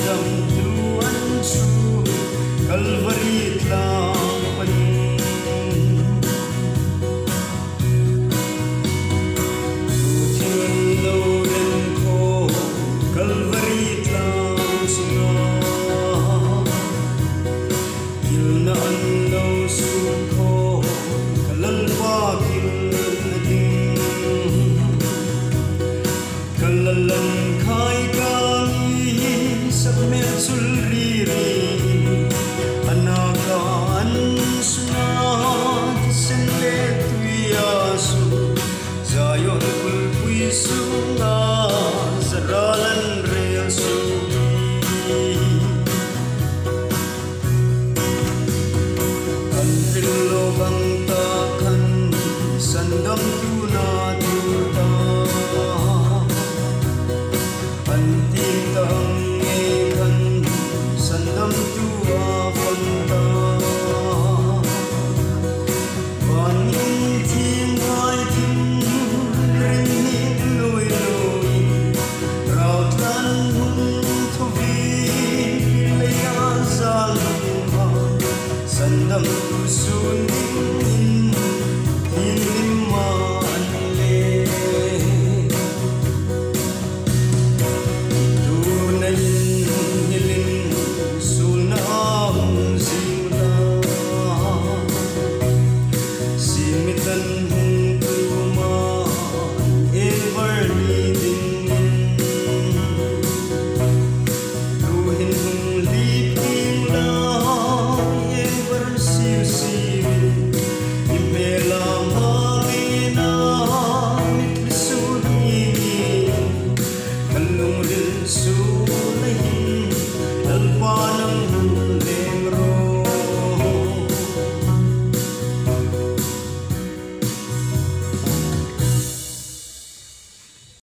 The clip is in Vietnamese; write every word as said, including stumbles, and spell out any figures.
dam tu an chu Calvary tlang panin tu thiên lâu den ko Calvary tlang sunga il na an lo su ko kalal wa kil na ding kalalan khai kami sa mel sulri ri anaga an suna kisen le tuya su zayon kul pui su na zaralan real su kan rillo bang ta kan sandam tu na tu ta anting tang e kan sandam tu a fanta panin thiên hai thiên ring ni loi loi rao tan hun thu vi le ya zal ma sandam tu sun in in ma le so